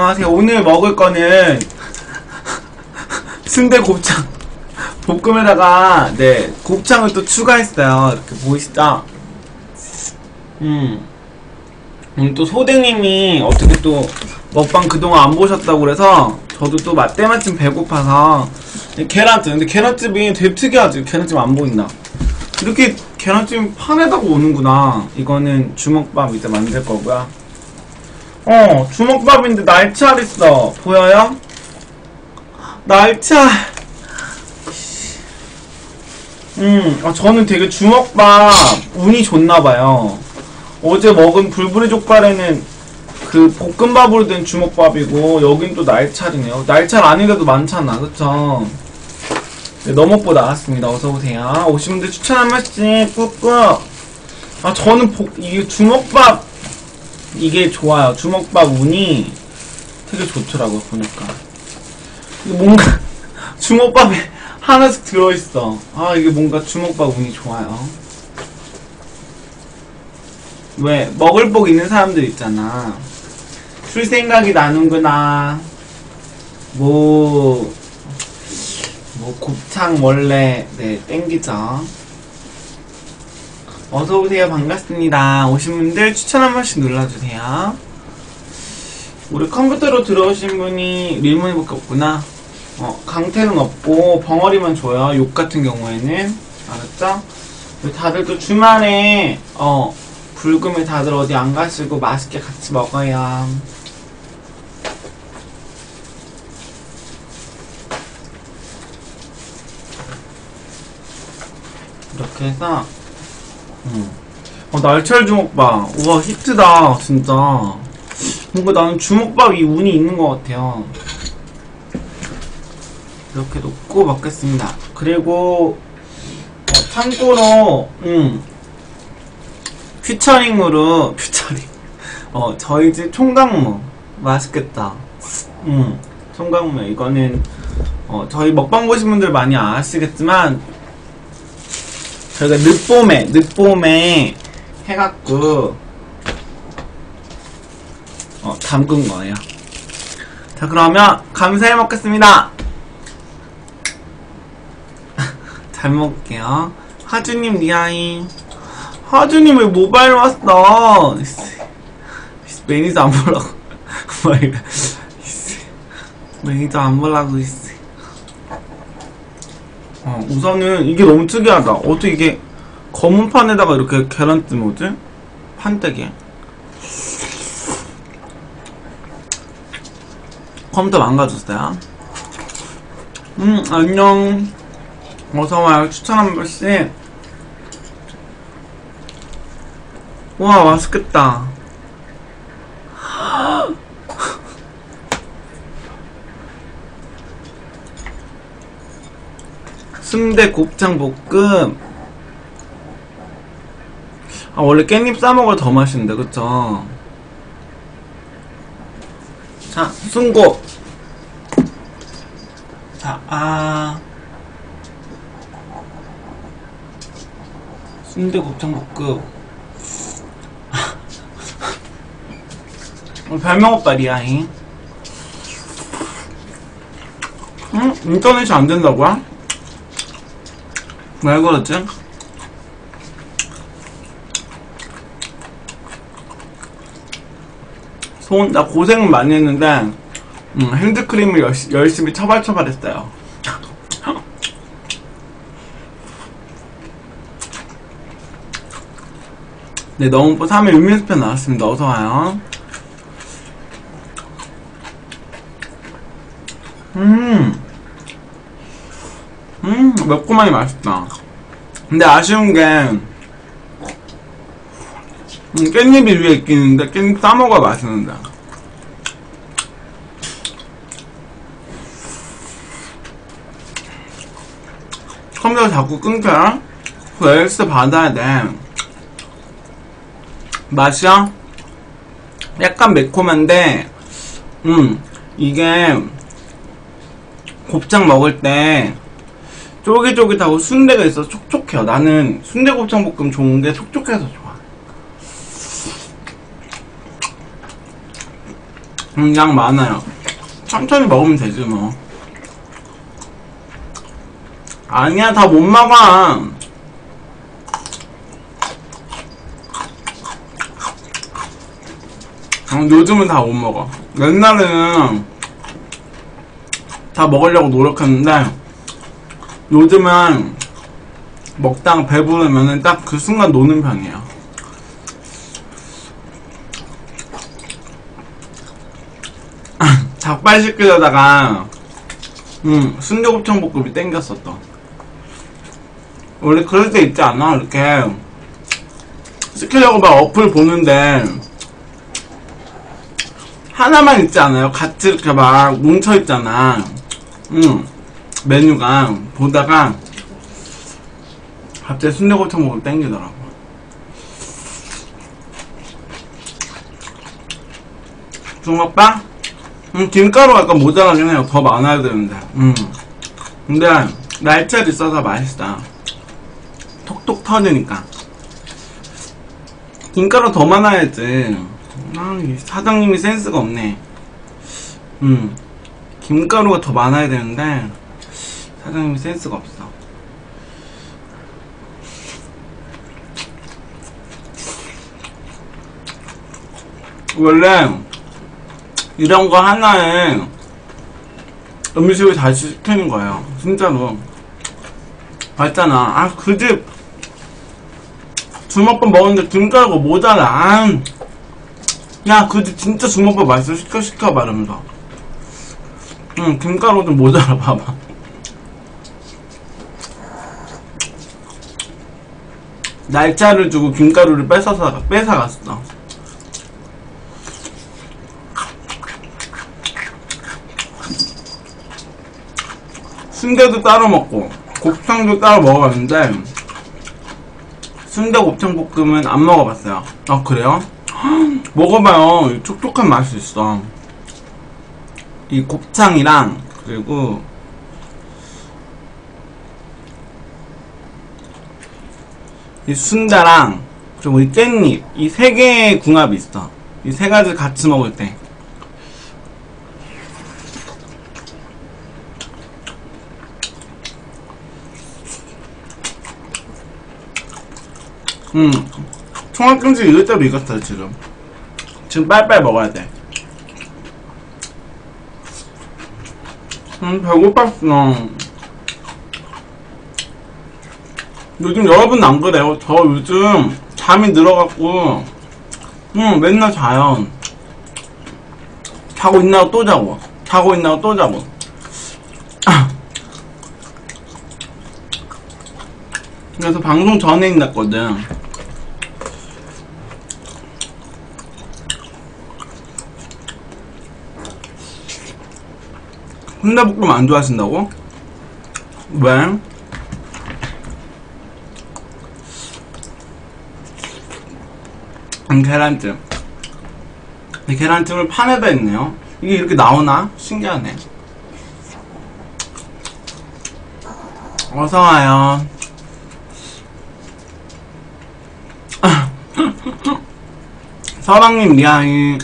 안녕하세요. 오늘 먹을 거는 순대 곱창 볶음에다가 네 곱창을 또 추가했어요. 이렇게 보이시죠? 또 소댕님이 어떻게 또 먹방 그동안 안 보셨다고 그래서 저도 또 때마침 배고파서 계란찜. 근데 계란찜이 되게 특이하지. 계란찜 안 보인다. 이렇게 계란찜 판에다가 오는구나. 이거는 주먹밥 이제 만들 거고요. 주먹밥인데 날치알 있어. 보여요? 날치알. 저는 되게 주먹밥 운이 좋나봐요. 어제 먹은 불부리 족발에는 그 볶음밥으로 된 주먹밥이고, 여긴 또 날치알이네요. 날치알 아닌데도 많잖아. 그쵸? 네, 너먹보 나왔습니다. 어서오세요. 오신 분들 추천 한 번씩 꾹꾹. 저는 이게 주먹밥, 이게 좋아요. 주먹밥 운이 되게 좋더라고요, 보니까. 뭔가, 주먹밥에 하나씩 들어있어. 이게 뭔가 주먹밥 운이 좋아요. 왜? 먹을 복 있는 사람들 있잖아. 술 생각이 나는구나. 곱창 원래, 네, 땡기죠. 어서오세요. 반갑습니다. 오신 분들 추천 한 번씩 눌러주세요. 우리 컴퓨터로 들어오신 분이 릴몬이밖에 없구나. 강태는 없고, 벙어리만 줘요. 욕 같은 경우에는. 알았죠? 다들 또 주말에, 불금에 다들 어디 안 가시고 맛있게 같이 먹어요. 이렇게 해서 날치알 주먹밥. 우와, 히트다 진짜. 뭔가 나는 주먹밥 이 운이 있는 것 같아요. 이렇게 놓고 먹겠습니다. 그리고 참고로 퓨처링 저희 집 총각무 맛있겠다. 총각무. 이거는 저희 먹방 보신 분들 많이 아시겠지만 저희가 늦봄에 해갖고 담근 거예요. 자, 그러면 감사해 먹겠습니다. 잘 먹을게요. 하주님 리하이. 하주님 왜 모바일 왔어? 매니저 안 보려고. 매니저 안 보려고 있어. 우선은 이게 너무 특이하다. 어떻게 이게 검은 판에다가 이렇게 계란찜 오지? 판때기. 컴퓨터 망가졌어요. 안녕. 어서와요. 추천 한 번씩. 와, 맛있겠다. 순대 곱창 볶음. 원래 깻잎 싸먹어야 더 맛있는데, 그쵸? 자, 순고. 자, 순대 곱창 볶음. 별명 오빠 리아잉. 인터넷이 안 된다고요? 왜 그러지? 나 고생은 많이 했는데 핸드크림을 열심히 처발처발 했어요. 네, 너무 3일 윤민수편 나왔습니다. 어서와요. 매콤하니 맛있다. 근데 아쉬운게 깻잎이 위에 있긴 있는데 깻잎 싸먹어야 맛있는데. 컴퓨터 자꾸 끊겨? 그 앨스 받아야 돼. 맛이야? 약간 매콤한데 이게 곱창 먹을 때 쫄깃쫄깃하고 순대가 있어서 촉촉해요. 나는 순대 곱창 볶음 좋은게 촉촉해서 좋아. 양 많아요. 천천히 먹으면 되지 뭐. 아니야, 다 못 먹어. 요즘은 다 못 먹어. 옛날에는 다 먹으려고 노력했는데 요즘은 먹다가 배부르면은 딱 그 순간 노는 편이에요. 닭발 시키려다가 순대곱창볶음이 땡겼어 또. 원래 그럴 때 있지 않아? 이렇게 시키려고 막 어플 보는데 하나만 있지 않아요? 같이 이렇게 막 뭉쳐있잖아. 메뉴가. 보다가 갑자기 순대곱창 먹으면 땡기더라고. 중국밥? 김가루가 약간 모자라긴 해요. 더 많아야 되는데. 근데 날짜리 있어서 맛있다. 톡톡 터지니까. 김가루 더 많아야지. 사장님이 센스가 없네. 김가루가 더 많아야 되는데 사장님이 센스가 없어. 원래 이런 거 하나에 음식을 다시 시키는 거예요. 진짜로. 맞잖아. 아, 그 집 주먹밥 먹었는데 김가루가 모자라. 아, 야, 그 집 진짜 주먹밥 맛있어. 시켜 말하면서. 김가루 좀 모자라. 봐봐. 날짜를 주고 김가루를 뺏어갔어. 순대도 따로 먹고 곱창도 따로 먹어봤는데 순대 곱창 볶음은 안 먹어봤어요. 아, 그래요? 먹어봐요. 촉촉한 맛이 있어. 이 곱창이랑 그리고 이 순대랑 그리고 이 깻잎, 이 세 개의 궁합이 있어. 이 세 가지 같이 먹을 때. 총각김치 이럴 때로 익었어요. 지금 빨리빨리 먹어야 돼. 배고팠어. 요즘 여러분 안 그래요? 저 요즘 잠이 늘어갖고 맨날 자요. 자고 있나고 또 자고, 자고 있나고 또 자고. 그래서 방송 전에 일났거든. 순대볶음 안 좋아하신다고? 왜? 계란찜. 이 계란찜을 판에다 있네요. 이게 이렇게 나오나? 신기하네. 어서와요. 서방님 리아이.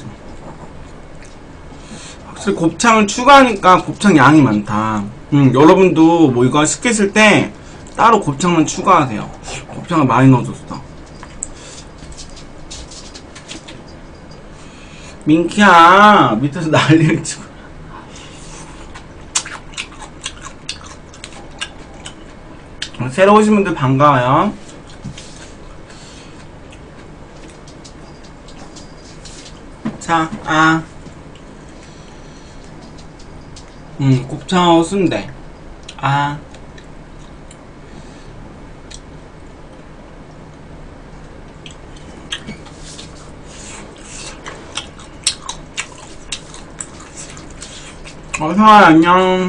확실히 곱창을 추가하니까 곱창 양이 많다. 여러분도 뭐 이거 시키실 때 따로 곱창만 추가하세요. 곱창을 많이 넣어줬어. 민키야, 밑에서 난리를 치고. 새로 오신 분들 반가워요. 자, 곱창하고 순대. 어서와, 안녕.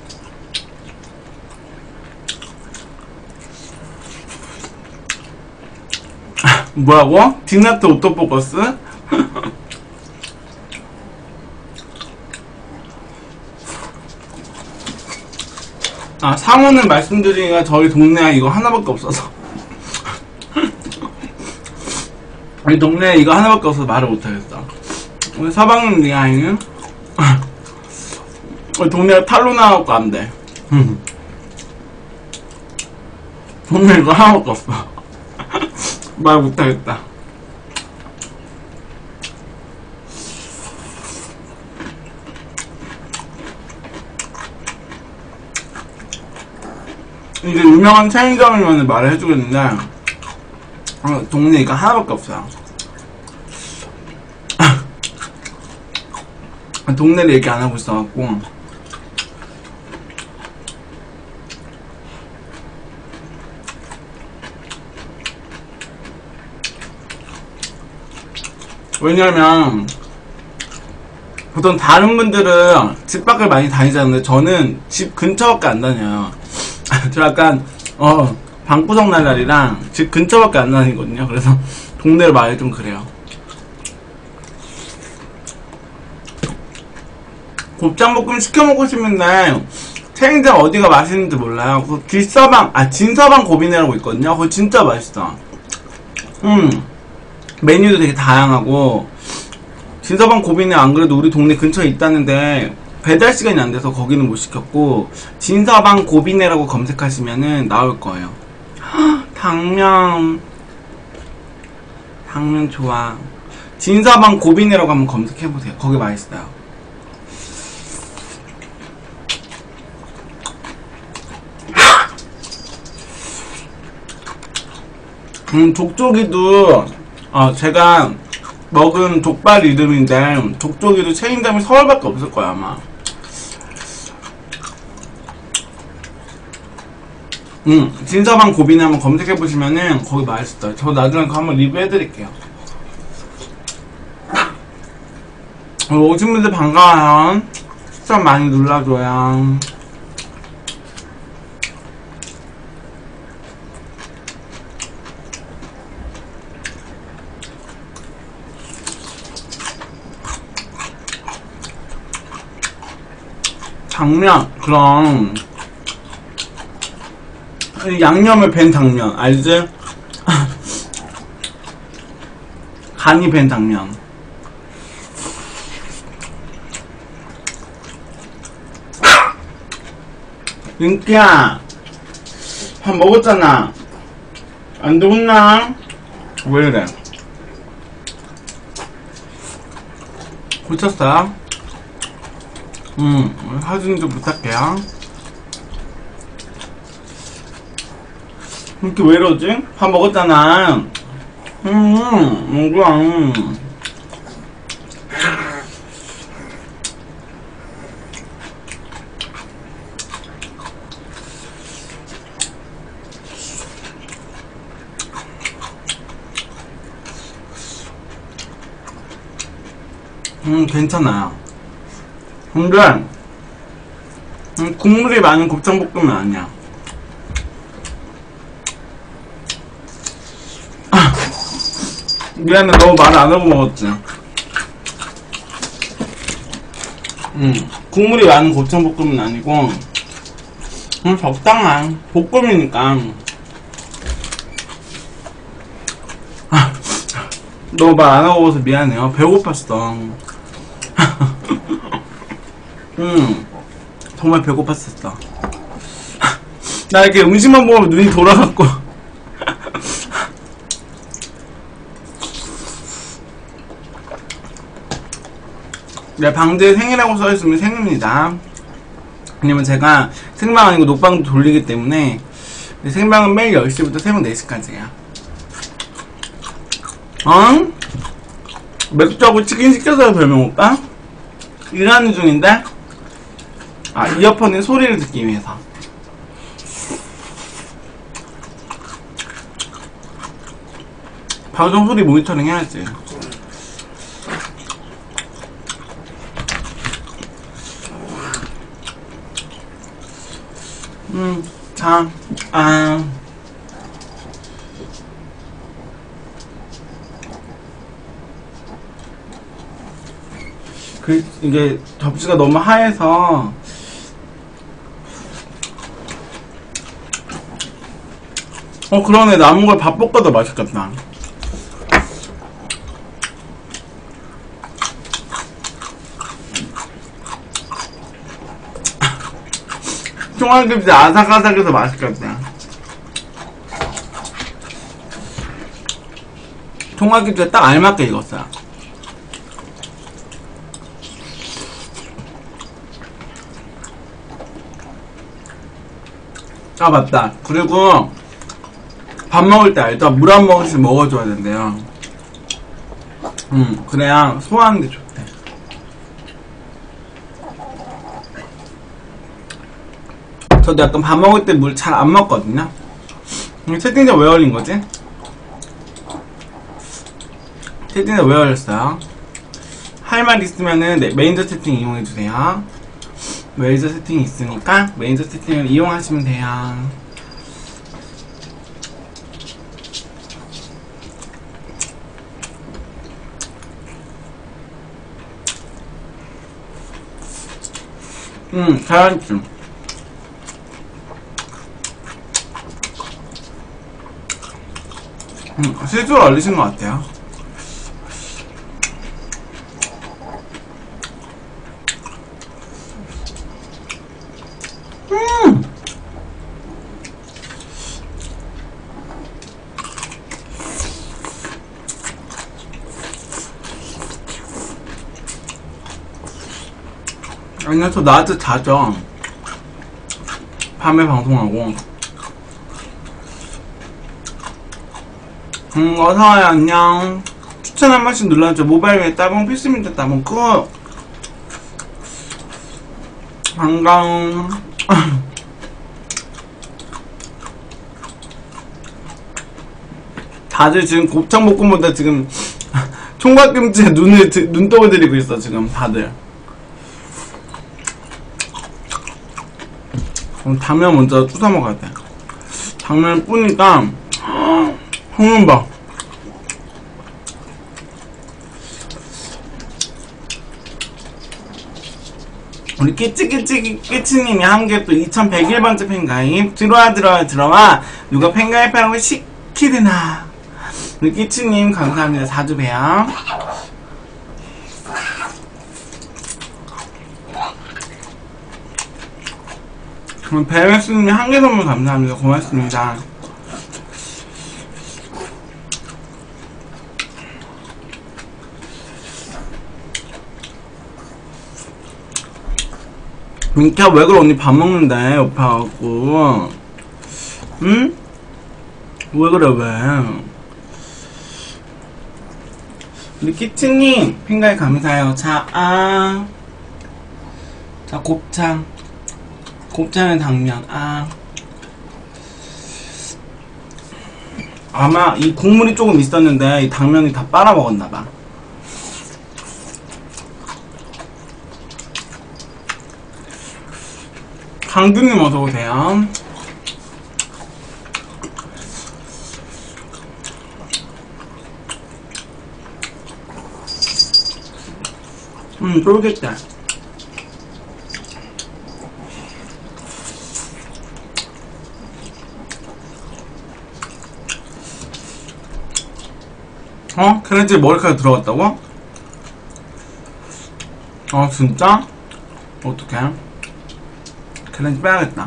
뭐라고? 디나트 오토포커스? 상호는 말씀드리기가 저희 동네에 이거 하나밖에 없어서. 우리 동네에 이거 하나밖에 없어서 말을 못하겠어. 우리 서방님 리아이는? 동네가 탈로 나갖고 안 돼. 동네 이거 하나밖에 없어. 말 못하겠다. 이제 유명한 체인점이면 말을 해주겠는데, 동네 이거 하나밖에 없어요. 동네를 얘기 안 하고 있어갖고. 왜냐면 보통 다른 분들은 집 밖을 많이 다니잖아요. 저는 집 근처밖에 안 다녀요. 저 약간 방구석 날라리랑 집 근처밖에 안 다니거든요. 그래서 동네를 말이 좀 그래요. 곱창볶음 시켜 먹고 싶은데 체인점 어디가 맛있는지 몰라요. 그 진서방 고비네라고 있거든요. 그거 진짜 맛있어. 메뉴도 되게 다양하고, 진서방 고비네 안 그래도 우리 동네 근처에 있다는데 배달 시간이 안 돼서 거기는 못 시켰고, 진서방 고비네라고 검색하시면은 나올 거예요. 당면 좋아. 진서방 고비네라고 한번 검색해보세요. 거기 맛있어요. 족조기도 제가 먹은 족발 이름인데, 족조기도 체인점이 서울밖에 없을 거야 아마. 진서방 고비네 한번 검색해보시면은 거기 맛있어요. 저 나중에 그거 한번 리뷰해드릴게요. 오신 분들 반가워요. 추천 많이 눌러줘요. 당면, 그럼 양념을 밴 당면 알지? 간이 밴 당면. 윤기야, 밥 먹었잖아. 안 좋나? 왜 이래? 고쳤어요? 사진 좀 부탁해요. 이렇게 왜 이러지? 밥 먹었잖아. 뭐야. 괜찮아요. 근데 국물이 많은 곱창볶음은 아니야. 미안해, 너무 말 안 하고 먹었지. 국물이 많은 곱창볶음은 아니고 적당한 볶음이니까. 너무 말 안 하고 먹어서 미안해요. 배고팠어. 정말 배고팠었어. 나 이렇게 음식만 먹으면 눈이 돌아갔고. 네, 방제 생이라고 써있으면 생입니다. 왜냐면 제가 생방 아니고 녹방도 돌리기 때문에. 생방은 매일 10시부터 새벽 4시까지야. 맥주하고 치킨 시켜서요, 별명 오빠? 일하는 중인데? 이어폰에 소리를 듣기 위해서. 방송 소리 모니터링 해야지. 자, 이게 접시가 너무 하얘서 그러네. 남은 걸 밥 볶아도 맛있겠다. 총알김치 아삭아삭해서 맛있겠다. 총알김치에 딱 알맞게 익었어요. 아 맞다. 그리고 밥 먹을 때 알죠? 물 한 모금씩 먹어줘야 된대요. 그래야 소화하는데 좋대. 저도 약간 밥 먹을 때 물 잘 안 먹거든요. 채팅창 왜 올린 거지? 채팅창 왜 올렸어요? 할 말 있으면은 네, 메인저 채팅 이용해주세요. 메인저 채팅이 있으니까 메인저 채팅을 이용하시면 돼요. 계란찜. 실수로 올리신 것 같아요. 아니요, 저 낮에 자죠. 밤에 방송하고. 어서와요, 안녕. 추천 한 번씩 눌러줘. 모바일 왜 따봉, 필수민트 따봉, 끄. 반가워. 다들 지금 곱창볶음보다 지금 총각김치에 눈독을 들이고 있어, 지금 다들. 당면 먼저 쭈서 먹어야 돼. 당면 뿌니까 홍은 봐. 우리 끼치님이 한 개 또 2101번째 팬가입. 들어와 누가 팬가입하라고 시키드나. 우리 끼치님 감사합니다. 자주 봬요. 배우스님이 한 개 선물 감사합니다. 고맙습니다. 민키야 왜 그래? 언니 밥 먹는데 옆에 와갖고. 응? 왜 그래 왜? 우리 키트님 핑가에 감사해요. 자 곱창은 당면. 아마 이 국물이 조금 있었는데 이 당면이 다 빨아먹었나봐. 강규님 어서오세요. 쫄깃해. 계란찜 머리카락 들어갔다고? 진짜? 어떡해? 계란찜 빼야겠다.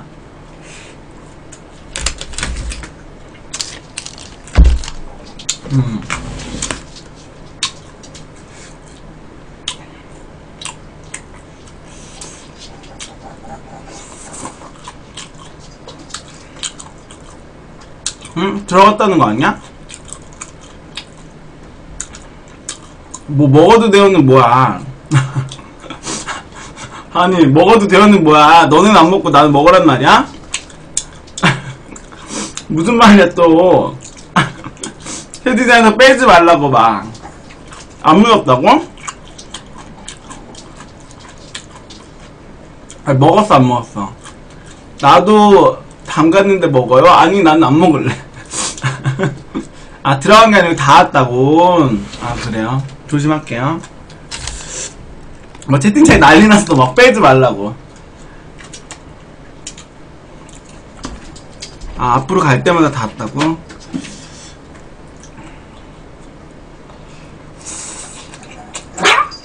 들어갔다는 거 아니야? 뭐 먹어도 되었는 뭐야. 아니 먹어도 되었는 뭐야. 너는 안 먹고 나는 먹으란 말이야? 무슨 말이야 또. 헤디자에서 빼지 말라고 막. 안 묻었다고? 아니 먹었어 안 먹었어? 나도 담갔는데 먹어요? 아니 난 안 먹을래. 들어간 게 아니고 닿았다고. 그래요? 조심할게요. 채팅창에 난리 났어. 막 빼지 말라고. 앞으로 갈 때마다 닿았다고?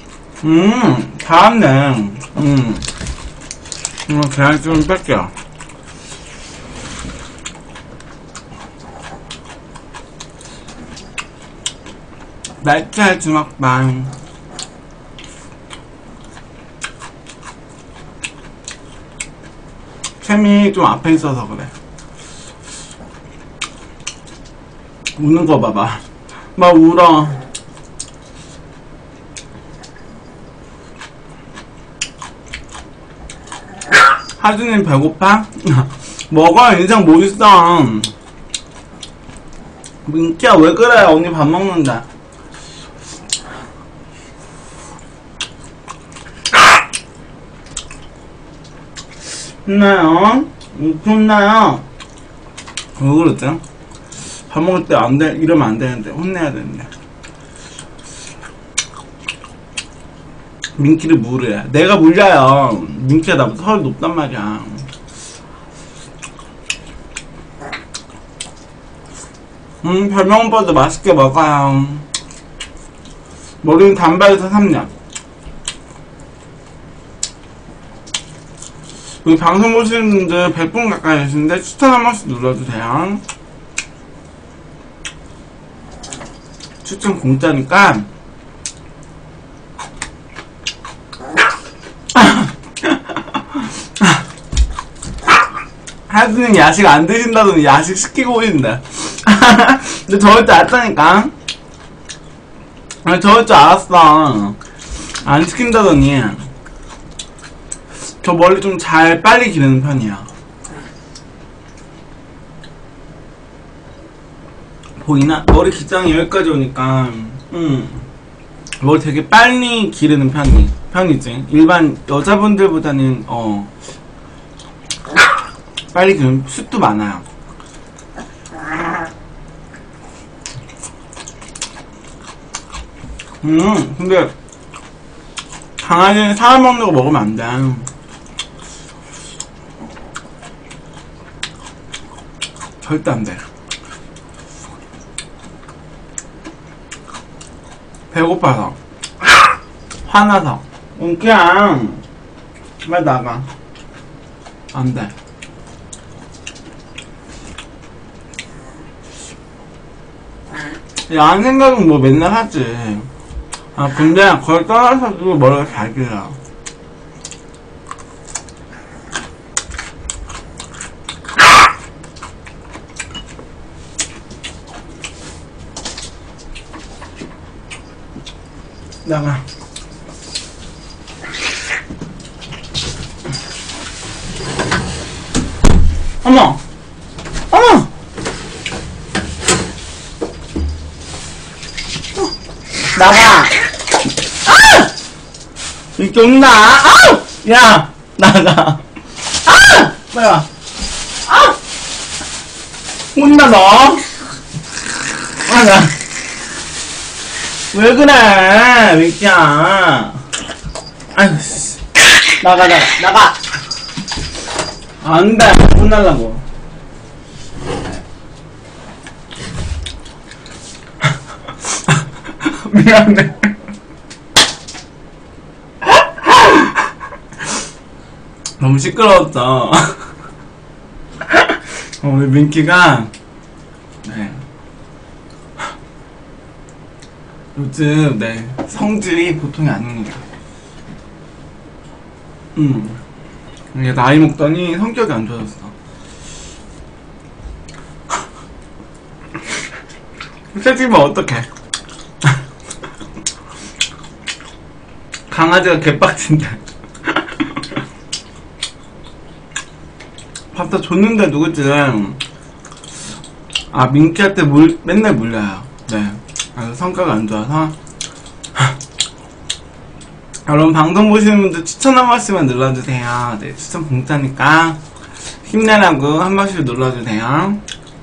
닿았네. 계란찜 뺄게요. 날짜 주먹빵. 챔이 좀 앞에 있어서 그래. 우는 거 봐봐. 막 울어. 하준님 배고파? 먹어. 인상 뭐 있어. 민기야 왜 그래. 언니 밥 먹는다. 혼나요? 혼나요? 왜 그러지? 밥 먹을 때 안 돼, 이러면 안 되는데, 혼내야 되는데. 민키를 물으래. 내가 물려요. 민키가 나보다 서울이 높단 말이야. 별명 오빠도 맛있게 먹어요. 머리는 단발에서 3년. 우리 방송 보시는 분들 100분 가까이 계시는데 추천 한 번씩 눌러주세요. 추천 공짜니까. 하드님 야식 안 드신다더니 야식 시키고 오신다. 근데 저럴 줄 알았다니까. 저럴 줄 알았어. 안 시킨다더니. 저 머리 좀 잘 빨리 기르는 편이야. 보이나? 머리 기장이 여기까지 오니까 머리 되게 빨리 기르는 편이지. 일반 여자분들보다는 빨리 기르는 숱도 많아요. 근데 강아지는 사람 먹는 거 먹으면 안 돼. 절대 안 돼. 배고파서, 화나서, 그냥 빨리 나가. 안 돼. 야한 생각은 뭐 맨날 하지. 아 근데 그걸 떠나서도 머리가 잘 길어. 나가. 어머! 어머! 나가! 아! 이렇게 온다! 아우! 야! 나가! 아! 뭐야? 아! 혼나, 너! 아, 나. 왜 그래, 미키야. 아유, 씨. 나가. 안 돼, 혼날라고. 미안해. 너무 시끄러웠죠? 우리 민키가, 네. 요즘, 네. 성질이 보통이 아닙니다. 이게 나이 먹더니 성격이 안 좋아졌어. 새집은 어떡해. 강아지가 개빡친데. 밥 다 줬는데 누구지? 아, 민키한테 맨날 물려요. 네. 그래서 성과가 안 좋아서. 여러분, 방송 보시는 분들 추천 한 번씩만 눌러주세요. 네, 추천 공짜니까. 힘내라고 한 번씩 눌러주세요.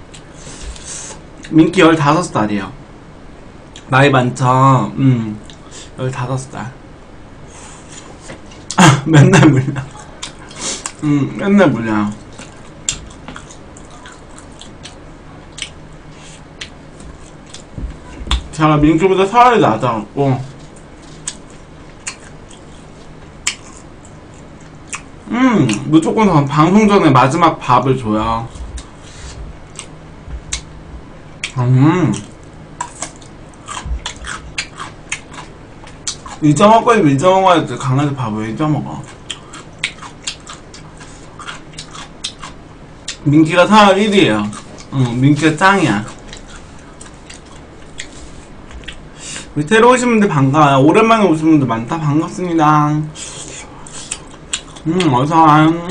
민키 15살이에요. 나이 많죠? 15살. 맨날 물려. 맨날 물려. 제가 민키보다 살이 낮아갖고. 무조건 방송 전에 마지막 밥을 줘요. 잊어먹고 잊어먹어야지. 강아지 밥 왜 잊어먹어? 민키가 4월 1위에요. 응, 민키가 짱이야. 우리 새로 오신 분들 반가워요. 오랜만에 오신 분들 많다. 반갑습니다. 어서와.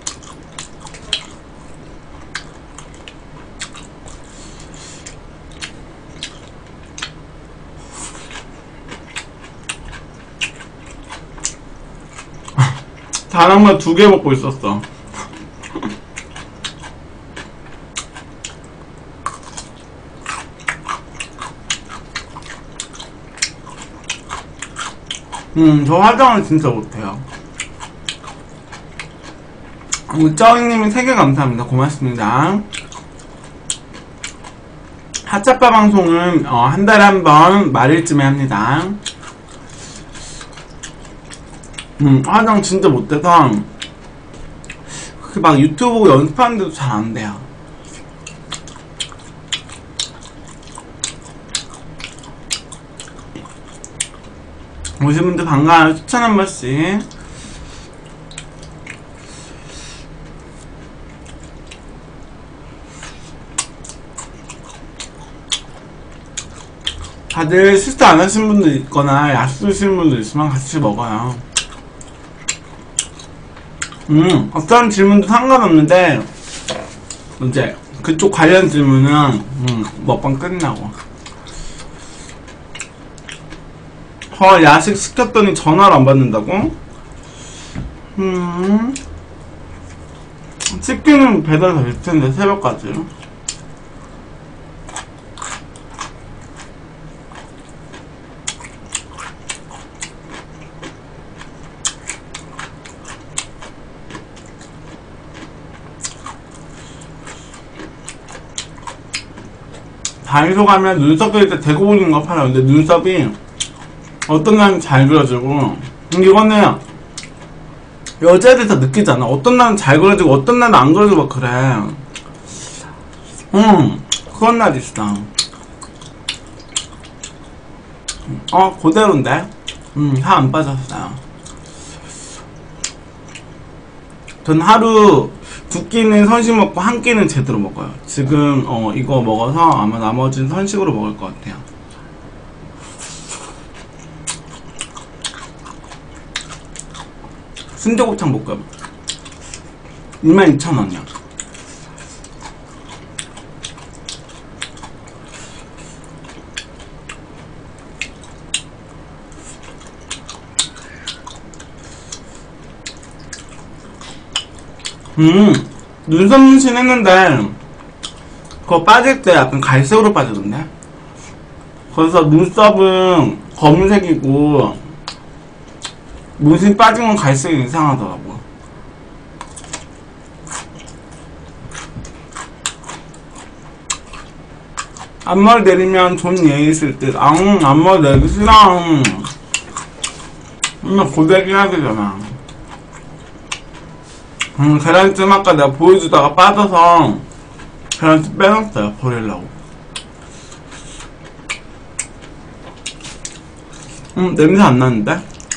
다랑만 2개 먹고 있었어. 저 화장을 진짜 못해요. 우리 쩌잉님이 3개 감사합니다. 고맙습니다. 하차빠 방송은 한 달에 한 번 말일쯤에 합니다. 화장 진짜 못해서 막 유튜브 보고 연습하는데도 잘 안돼요. 오신 분들 반가워요. 추천 한 번씩. 다들 식사 안 하신 분들 있거나 약속 드시는 분들 있으면 같이 먹어요. 어떤 질문도 상관없는데 이제 그쪽 관련 질문은 먹방 끝나고. 야식 시켰더니 전화를 안 받는다고? 치킨은 배달 다 될 텐데 새벽까지. 다이소 가면 눈썹 그릴 때 대고 보는 거 팔아요. 근데 눈썹이 어떤 날은 잘 그려지고, 이거는 여자애들 다 느끼잖아. 어떤 날은 잘 그려지고 어떤 날은 안 그려지고 막 그래. 그런 날 있어. 그대로인데? 살 안 빠졌어요. 전 하루 2끼는 선식 먹고 1끼는 제대로 먹어요. 지금 이거 먹어서 아마 나머지는 선식으로 먹을 것 같아요. 순대곱창 볶음 22,000원이야. 눈썹 문신 했는데 그거 빠질 때 약간 갈색으로 빠지던데. 그래서 눈썹은 검은색이고 문신 빠진 건 갈색이 이상하더라고. 앞머리 내리면 좀 예의 있을 듯. 앞머리 내리기 싫어. 고데기 해야 되잖아. 계란찜 아까 내가 보여주다가 빠져서 계란찜 빼놨어요. 버리려고. 냄새 안 나는데?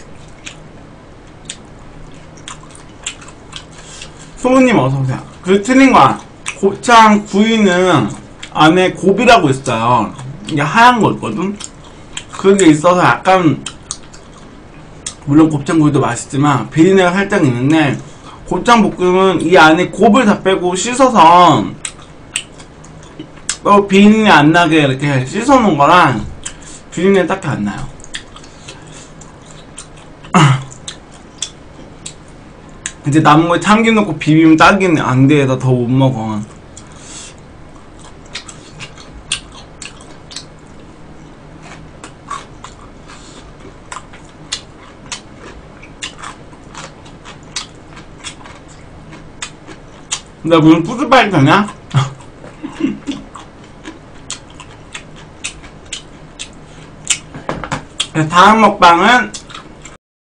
소모님 어서오세요. 그 틀린 거야. 곱창 구이는 안에 고비라고 있어요. 이게 하얀 거 있거든? 그게 있어서 약간, 물론 곱창 구이도 맛있지만 비린내가 살짝 있는데, 곱창 볶음은 이 안에 곱을 다 빼고 씻어서 비린내 안 나게 이렇게 씻어 놓은 거랑 비린내 딱히 안 나요. 이제 남은 거에 참기 넣고 비비면 딱이네. 안 돼. 나 더 못 먹어. 나 무슨 푸드파이 되냐? 다음 먹방은